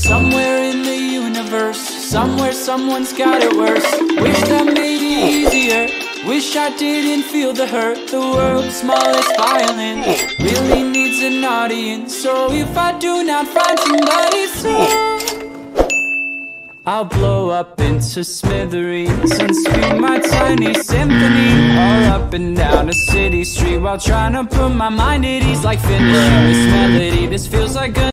Somewhere in the universe, somewhere someone's got it worse. Wish that made it easier, wish I didn't feel the hurt. The world's smallest violin really needs an audience. So if I do not find somebody soon, I'll blow up into smithereens and scream my tiny symphony all up and down a city street while trying to put my mind at ease. Like finishing this melody, this feels like a